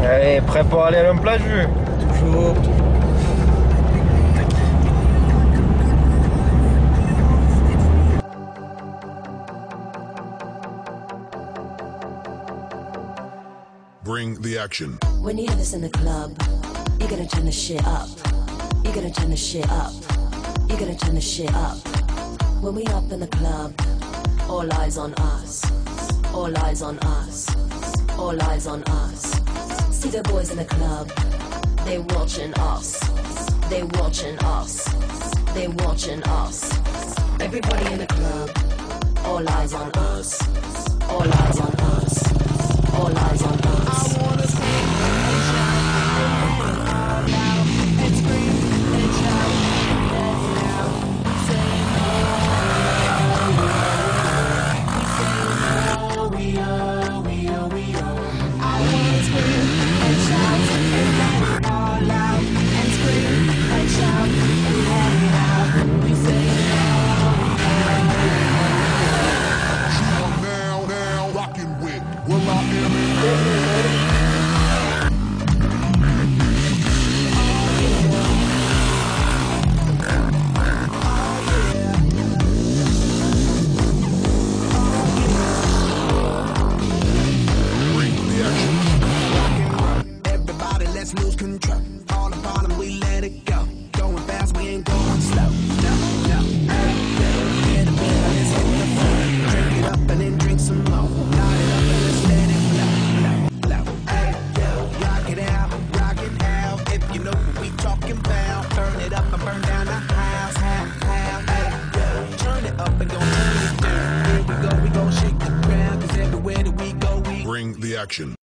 Allez, prêt pour aller à l'homme plage, vu? Toujours. Bring the action. When you hear this in the club, you're gonna turn the shit up. You're gonna turn the shit up. You're gonna turn the shit up. When we up in the club, all eyes on us. All eyes on us. All eyes on us. See the boys in the club, they watching us. They watching us. They watching us. Everybody in the club, all eyes on us. All eyes on us. All eyes on us. I wanna scream and shout all out and scream and shout now. We I wanna scream and shout and let it all out and scream and shout and let it out. We say Now, rockin' with Will I Am. Everybody, let's lose control. All the bottom, we let it go. Going fast, we ain't going slow. No, no. Hey, get a bit, let's hit the floor. Drink it up and then drink some more. Light it up and let's let it flow. Hey, yo, rock it out. If you know what we talking about, burn it up and burn down the house. Hey, yo, turn it up and don't turn it down. Here we go, we gon' shake the ground. 'Cause everywhere that we go, we Bring the action.